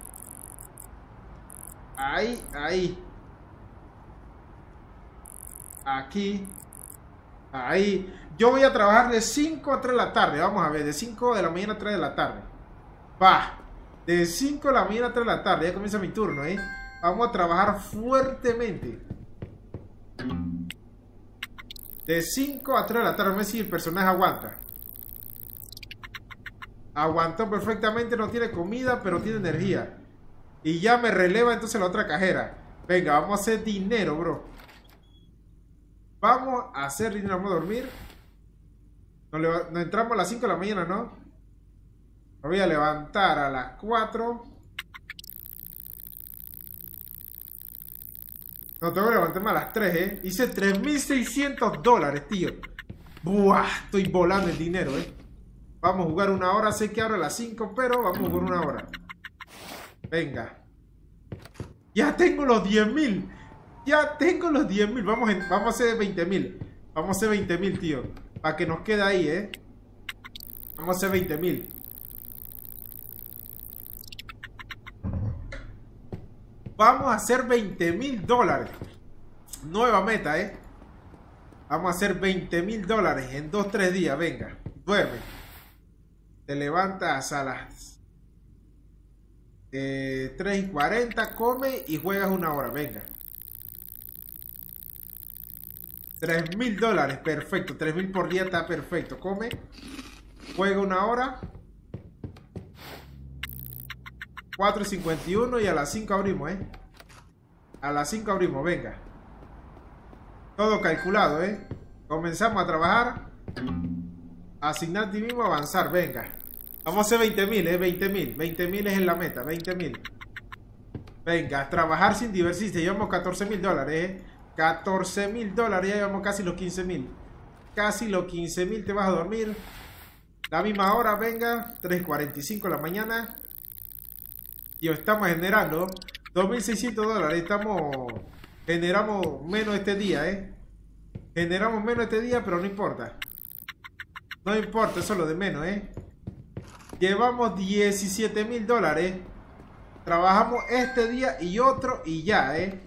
Ahí, ahí. Aquí. Ahí. Yo voy a trabajar de cinco a tres de la tarde. Vamos a ver, de cinco de la mañana a tres de la tarde. Va. De cinco de la mañana a tres de la tarde. Ya comienza mi turno, ¿eh? Vamos a trabajar fuertemente. De cinco a tres de la tarde. Vamos a ver si el personaje aguanta. Aguantó perfectamente. No tiene comida, pero tiene energía. Y ya me releva entonces la otra cajera. Venga, vamos a hacer dinero, bro. Vamos a hacer dinero. Vamos a dormir. Nos, nos entramos a las cinco de la mañana, ¿no? Me voy a levantar a las cuatro. No, tengo que levantarme a las tres, ¿eh? Hice tres mil seiscientos dólares, tío. Buah, estoy volando el dinero, ¿eh? Vamos a jugar una hora. Sé que abro a las cinco, pero vamos a jugar una hora. Venga. Ya tengo los diez mil. Ya tengo los diez mil. Vamos, vamos a hacer veinte mil. Vamos a hacer veinte mil, tío. Para que nos quede ahí, ¿eh? Vamos a hacer veinte mil. Vamos a hacer veinte mil dólares. Nueva meta, ¿eh? Vamos a hacer veinte mil dólares en dos tres días. Venga, duerme. Te levantas a las eh, tres y cuarenta. Come y juegas una hora. Venga. tres mil dólares. Perfecto. tres mil por día está perfecto. Come. Juega una hora. cuatro y cincuenta y uno y a las cinco abrimos, ¿eh? A las cinco abrimos, venga. Todo calculado, ¿eh? Comenzamos a trabajar. Asignar a ti mismo, avanzar, venga. Vamos a hacer veinte mil, ¿eh? veinte mil. veinte mil es en la meta, veinte mil. Venga, trabajar sin divertirse. Llevamos catorce mil dólares, ¿eh? catorce mil dólares, ya llevamos casi los quince mil. Casi los quince mil, te vas a dormir. La misma hora, venga. tres y cuarenta y cinco de la mañana. Y estamos generando dos mil seiscientos dólares. Estamos... Generamos menos este día, ¿eh? Generamos menos este día, pero no importa. No importa, eso es lo de menos, ¿eh? Llevamos diecisiete mil dólares. Trabajamos este día y otro y ya, ¿eh?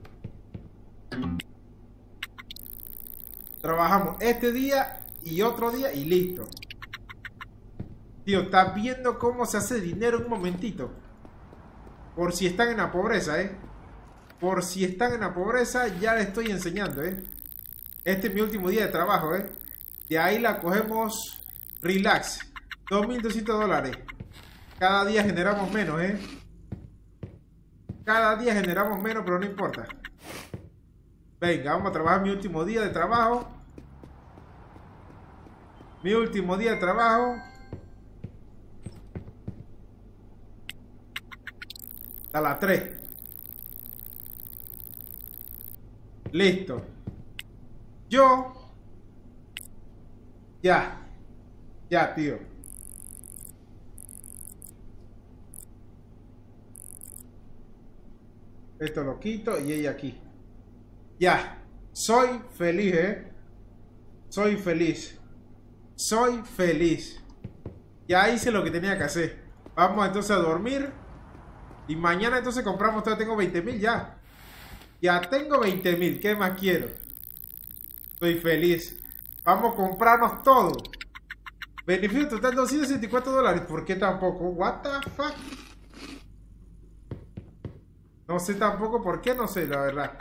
Trabajamos este día y otro día y listo. Tío, ¿estás viendo cómo se hace dinero en un momentito? Por si están en la pobreza, ¿eh? Por si están en la pobreza, ya les estoy enseñando, ¿eh? Este es mi último día de trabajo, ¿eh? De ahí la cogemos relax. dos mil doscientos dólares. Cada día generamos menos, ¿eh? Cada día generamos menos, pero no importa. Venga, vamos a trabajar mi último día de trabajo. Mi último día de trabajo. A las tres. Listo. Yo. Ya. Ya, tío. Esto lo quito y ella aquí. Ya. Soy feliz, ¿eh? Soy feliz. Soy feliz. Ya hice lo que tenía que hacer. Vamos entonces a dormir. Y mañana entonces compramos. Todavía tengo veinte mil ya. Ya tengo veinte mil. ¿Qué más quiero? Estoy feliz. Vamos a comprarnos todo. Beneficio total doscientos sesenta y cuatro dólares. ¿Por qué tampoco? What the fuck? No sé tampoco por qué. No sé, la verdad.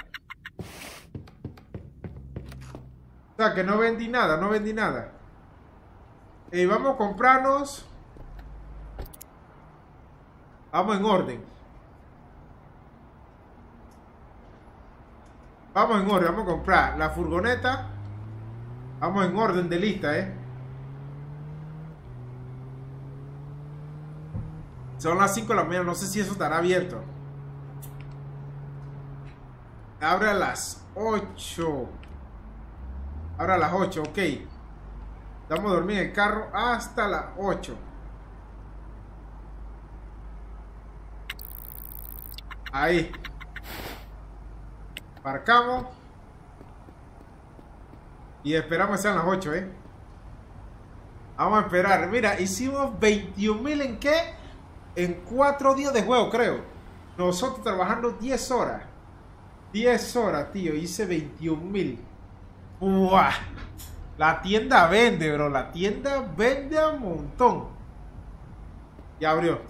O sea, que no vendí nada. No vendí nada. Eh, vamos a comprarnos. Vamos en orden. Vamos en orden. Vamos a comprar la furgoneta. Vamos en orden de lista, ¿eh? Son las cinco de la mañana. No sé si eso estará abierto. Abre a las ocho. Abre a las ocho, ok. Vamos a dormir en el carro hasta las ocho. Ahí. Parcamos. Y esperamos que sean las ocho, ¿eh? Vamos a esperar. Mira, hicimos veintiún mil en qué? En cuatro días de juego, creo. Nosotros trabajando diez horas. diez horas, tío. Hice veintiún mil. ¡Buah! La tienda vende, bro. La tienda vende a un montón. Ya abrió.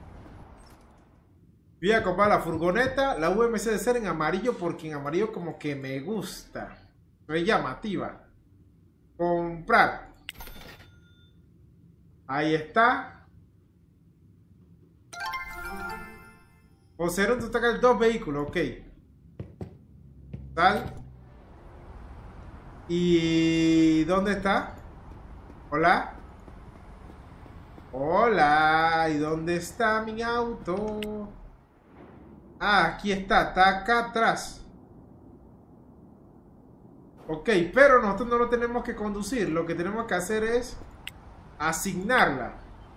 Voy a comprar la furgoneta. La U M C de ser en amarillo. Porque en amarillo como que me gusta. Es llamativa. Comprar. Ahí está. Poseer un total de dos vehículos. Ok. Tal. ¿Y dónde está? Hola. Hola. ¿Y dónde está mi auto? Ah, aquí está. Está acá atrás. Ok, pero nosotros no lo tenemos que conducir. Lo que tenemos que hacer es asignarla.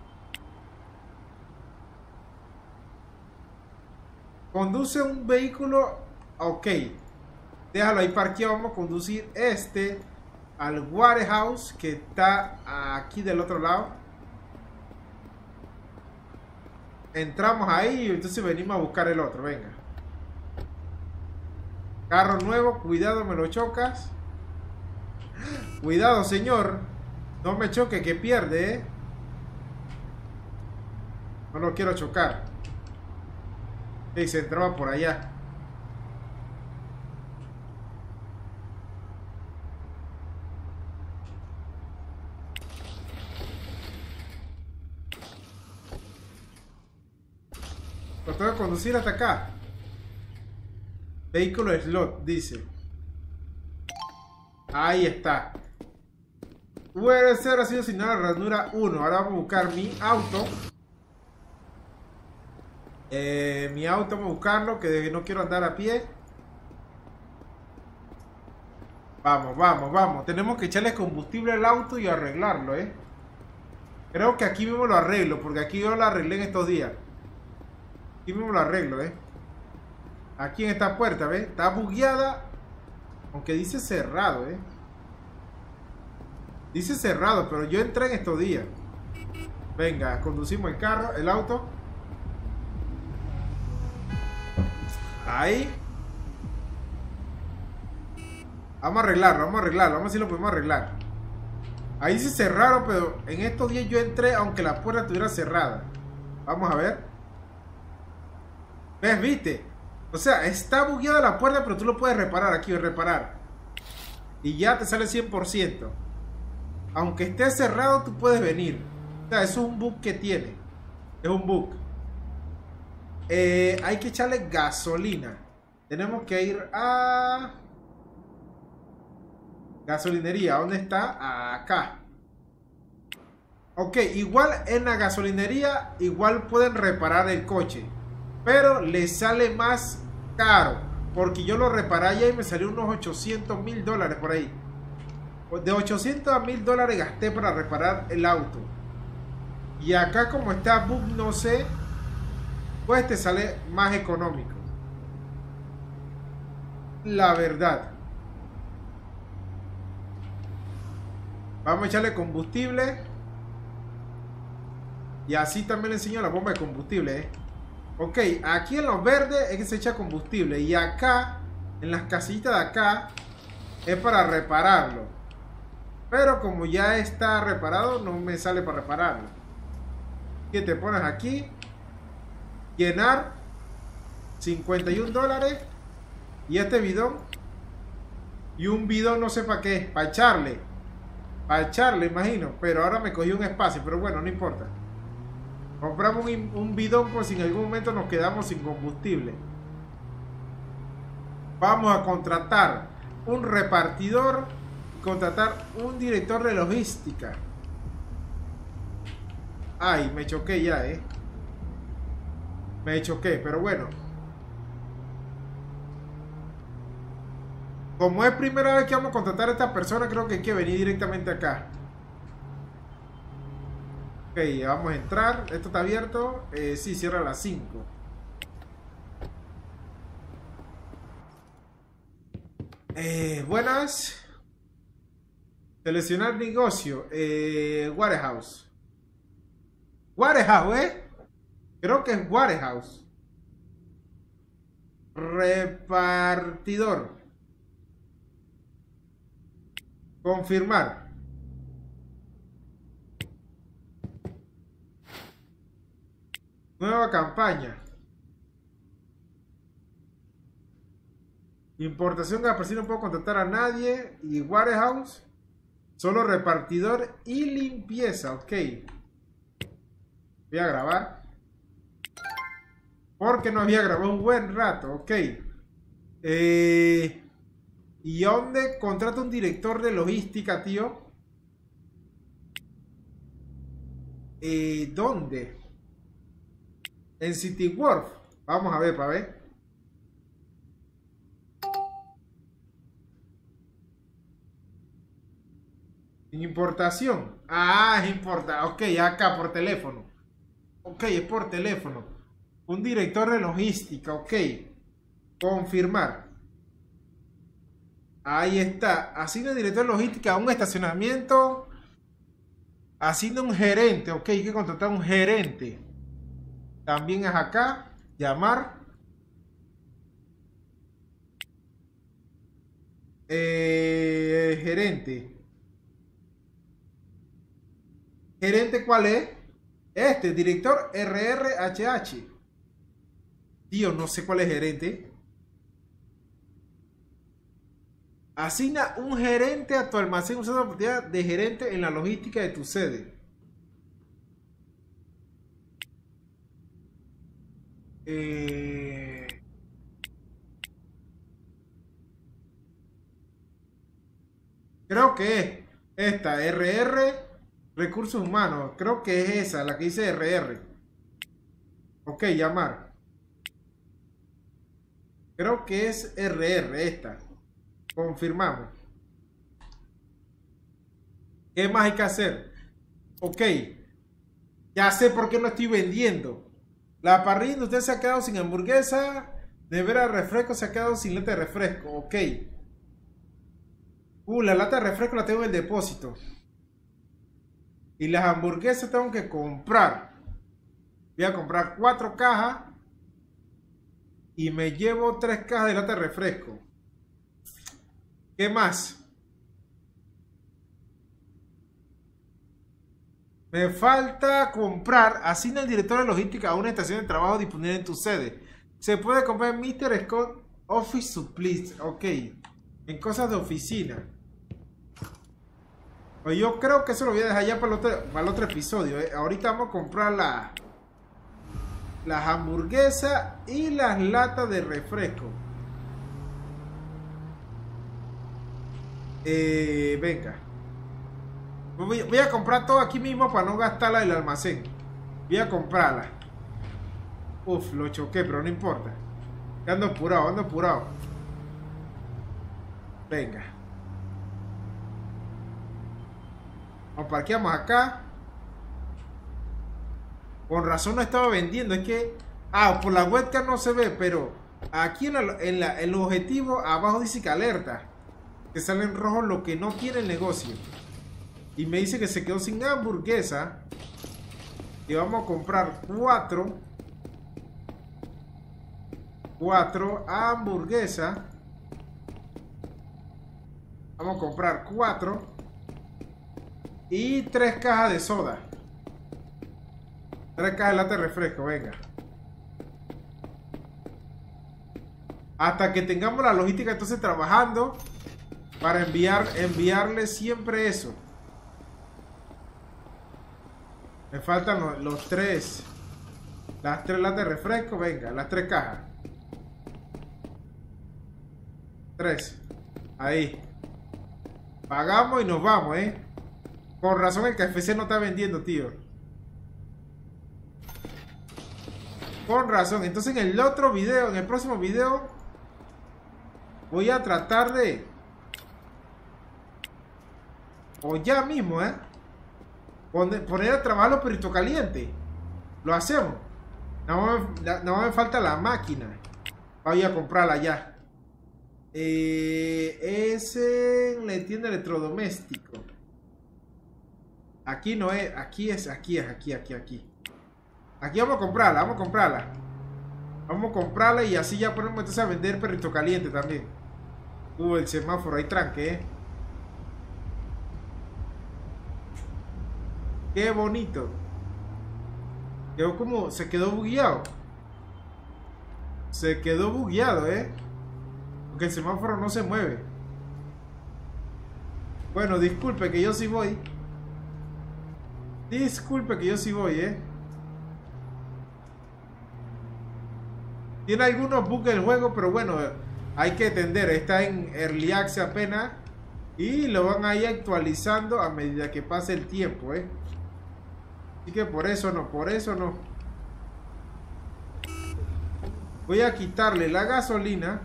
Conduce un vehículo. Ok. Déjalo ahí parqueado. Vamos a conducir este al warehouse que está aquí del otro lado. Entramos ahí y entonces venimos a buscar el otro. Venga. Carro nuevo. Cuidado, me lo chocas. Cuidado, señor. No me choque, que pierde, ¿eh? No lo quiero chocar. Y se entraba por allá. Lo tengo que conducir hasta acá. Vehículo slot, dice. Ahí está. U R cero ha sido asignada a la ranura uno. Ahora vamos a buscar mi auto. Eh, mi auto vamos a buscarlo, que no quiero andar a pie. Vamos, vamos, vamos. Tenemos que echarle combustible al auto y arreglarlo, ¿eh? Creo que aquí mismo lo arreglo, porque aquí yo lo arreglé en estos días. Aquí mismo lo arreglo, ¿eh? Aquí en esta puerta, ¿ves? Está bugueada. Aunque dice cerrado, ¿eh? Dice cerrado, pero yo entré en estos días. Venga, conducimos el carro, el auto. Ahí. Vamos a arreglarlo, vamos a arreglarlo. Vamos a ver si lo podemos arreglar. Ahí se cerraron, pero en estos días yo entré aunque la puerta estuviera cerrada. Vamos a ver. ¿Ves? ¿Viste? O sea, está bugueada la puerta, pero tú lo puedes reparar aquí, reparar. Y ya te sale cien por ciento. Aunque esté cerrado, tú puedes venir. O sea, eso es un bug que tiene. Es un bug. Eh, hay que echarle gasolina. Tenemos que ir a... gasolinería. ¿Dónde está? Acá. Ok, igual en la gasolinería, igual pueden reparar el coche. Pero les sale más caro. Porque yo lo reparé allá y me salió unos ochocientos mil dólares por ahí. De ochocientos a mil dólares gasté para reparar el auto. Y acá como está bug, no sé, pues te sale más económico. La verdad. Vamos a echarle combustible. Y así también le enseño la bomba de combustible, ¿eh? Ok, aquí en los verdes es que se echa combustible. Y acá, en las casitas de acá, es para repararlo. Pero como ya está reparado, no me sale para repararlo. Que te pones aquí. Llenar. cincuenta y un dólares. Y este bidón. Y un bidón no sé para qué. Para echarle. Para echarle, imagino. Pero ahora me cogí un espacio. Pero bueno, no importa. Compramos un, un bidón por si en algún momento nos quedamos sin combustible. Vamos a contratar un repartidor. Contratar un director de logística. Ay, me choqué ya, eh. Me choqué, pero bueno. Como es primera vez que vamos a contratar a esta persona, creo que hay que venir directamente acá. Ok, vamos a entrar. Esto está abierto. Eh, sí, cierra a las cinco. Eh, buenas. Seleccionar negocio. Eh, warehouse. Warehouse, ¿eh? Creo que es warehouse. Repartidor. Confirmar. Nueva campaña. Importación que aparece, no puedo contratar a nadie. Y warehouse. Solo repartidor y limpieza. Ok. Voy a grabar. Porque no había grabado un buen rato. Ok. Eh, ¿Y dónde contrata un director de logística, tío? Eh, ¿Dónde? En City Wharf. Vamos a ver, para ver. Importación. Ah, es importa. Ok, acá por teléfono. Ok, es por teléfono. Un director de logística. Ok. Confirmar. Ahí está. Asigna director de logística a un estacionamiento. Asigna un gerente. Ok, hay que contratar a un gerente. También es acá. Llamar. Eh, gerente. ¿Gerente cuál es? Este, director R R H H. Tío, no sé cuál es gerente. Asigna un gerente a tu almacén usando la oportunidad de gerente en la logística de tu sede. Eh... Creo que es esta, R R... Recursos humanos, creo que es esa, la que dice R R. Ok, llamar. Creo que es R R esta. Confirmamos. ¿Qué más hay que hacer? Ok. Ya sé por qué no estoy vendiendo. La parrilla de usted se ha quedado sin hamburguesa. Nevera de refresco se ha quedado sin lata de refresco. Ok. Uh, la lata de refresco la tengo en el depósito. Y las hamburguesas tengo que comprar. Voy a comprar cuatro cajas. Y me llevo tres cajas de lata de refresco. ¿Qué más? Me falta comprar. Asigna el director de logística a una estación de trabajo disponible en tu sede. Se puede comprar en míster Scott Office Supplies. Ok. En cosas de oficina. Pues yo creo que eso lo voy a dejar ya para el otro, para el otro episodio. ¿eh? Ahorita vamos a comprar la, las hamburguesas y las latas de refresco. Eh, venga. Voy, voy a comprar todo aquí mismo para no gastarla del almacén. Voy a comprarla. Uf, lo choqué, pero no importa. Ando apurado, ando apurado. Venga. Nos parqueamos acá. Con razón no estaba vendiendo. Es que... Ah, por la webcam no se ve, pero... Aquí en, la, en, la, en el objetivo abajo dice que alerta. Que sale en rojo lo que no tiene el negocio. Y me dice que se quedó sin hamburguesa. Y vamos a comprar cuatro. Cuatro hamburguesas. Vamos a comprar cuatro. Y tres cajas de soda. Tres cajas de lata de refresco, venga. Hasta que tengamos la logística entonces trabajando. Para enviar, enviarle siempre eso. Me faltan los, los tres. Las tres latas de refresco, venga, las tres cajas. Tres. Ahí. Pagamos y nos vamos, eh. Con razón el K F C no está vendiendo, tío. Con razón. Entonces en el otro video, en el próximo video, voy a tratar de... O ya mismo, eh. Poner, poner a trabajar los perritos calientes. Lo hacemos. Nada más, nada más me falta la máquina. Voy a comprarla ya. Eh, es en la tienda electrodoméstico. Aquí no es, aquí es, aquí es, aquí, aquí, aquí. Aquí vamos a comprarla, vamos a comprarla. Vamos a comprarla y así ya ponemos entonces a vender perrito caliente también. Uh, el semáforo ahí tranque, eh. Qué bonito. Quedó como, se quedó bugueado. Se quedó bugueado, eh. Porque el semáforo no se mueve. Bueno, disculpe que yo sí voy. Disculpe que yo sí voy, eh. Tiene algunos bugs el juego, pero bueno, hay que entender. Está en Early Access apenas. Y lo van a ir actualizando a medida que pase el tiempo, eh. Así que por eso no, por eso no. Voy a quitarle la gasolina.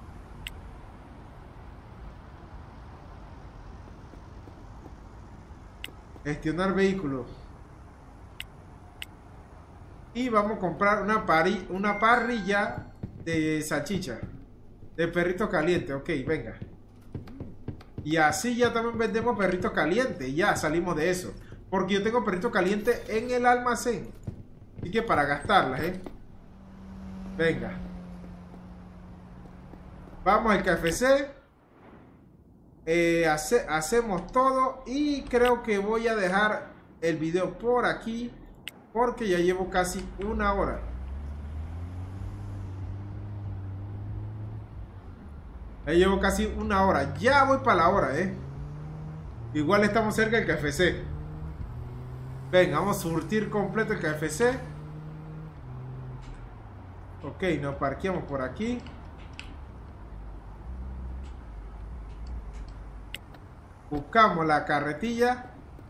Gestionar vehículos. Y vamos a comprar una, pari una parrilla de salchicha. De perrito caliente, ok, venga. Y así ya también vendemos perrito caliente. Ya salimos de eso. Porque yo tengo perrito caliente en el almacén. Así que para gastarlas, ¿eh? Venga. Vamos al K F C. Eh, hace, hacemos todo. Y creo que voy a dejar el video por aquí. Porque ya llevo casi una hora. Ya llevo casi una hora. Ya voy para la hora, ¿eh? Igual estamos cerca del K F C. Venga, vamos a surtir completo el K F C. Ok, nos parqueamos por aquí. Buscamos la carretilla.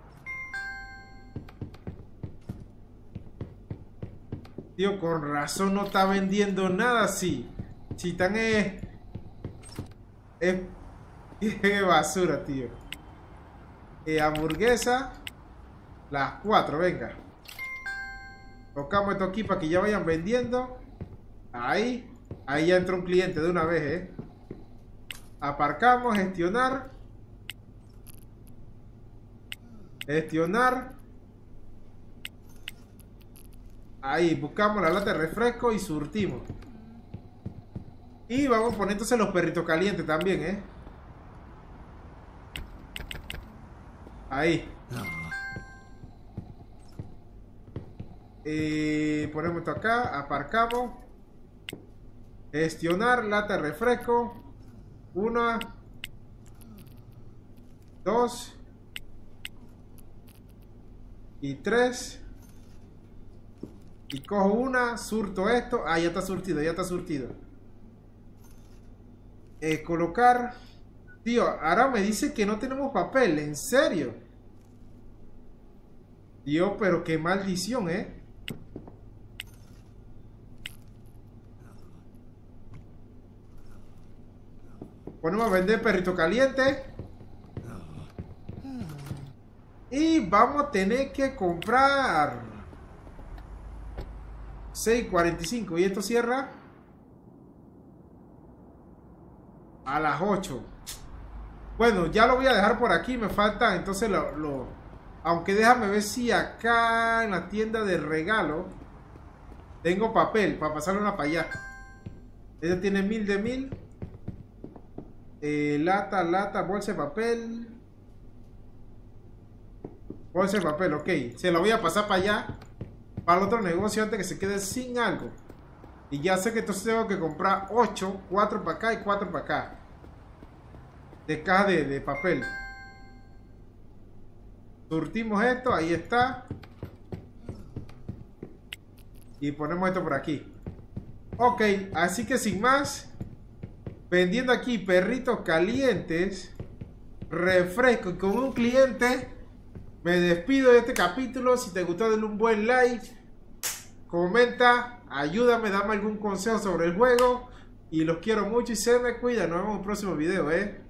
Tío, con razón no está vendiendo nada así. Si tan es... Es... Qué basura, tío. Eh, hamburguesa. Las cuatro, venga. Tocamos esto aquí para que ya vayan vendiendo. Ahí. Ahí ya entró un cliente de una vez, eh. Aparcamos, gestionar. Gestionar. Ahí, buscamos la lata de refresco y surtimos. Y vamos a poner entonces los perritos calientes también, ¿eh? Ahí. Eh, ponemos esto acá, aparcamos. Gestionar, lata de refresco. Una. Dos. Y tres. Y cojo una, surto esto. Ah, ya está surtido, ya está surtido. Eh, colocar. Tío, ahora me dice que no tenemos papel, ¿en serio? Tío, pero qué maldición, ¿eh? Ponemos a vender perrito caliente. Y vamos a tener que comprar seis cuarenta y cinco. Y esto cierra a las ocho. Bueno, ya lo voy a dejar por aquí. Me falta entonces lo, lo... Aunque déjame ver si acá en la tienda de regalo tengo papel para pasarle una para allá. Este tiene mil de mil. Eh, lata, lata, bolsa de papel. Bolsa de papel, ok. Se lo voy a pasar para allá, para el otro negocio, antes que se quede sin algo. Y ya sé que entonces tengo que comprar ocho, cuatro para acá y cuatro para acá. De caja de, de papel. Surtimos esto, ahí está. Y ponemos esto por aquí. Ok, así que sin más, vendiendo aquí perritos calientes, refresco y con un cliente, me despido de este capítulo. Si te gustó, denle un buen like, comenta, ayúdame, dame algún consejo sobre el juego. Y los quiero mucho y se me cuidan. Nos vemos en el próximo video, eh.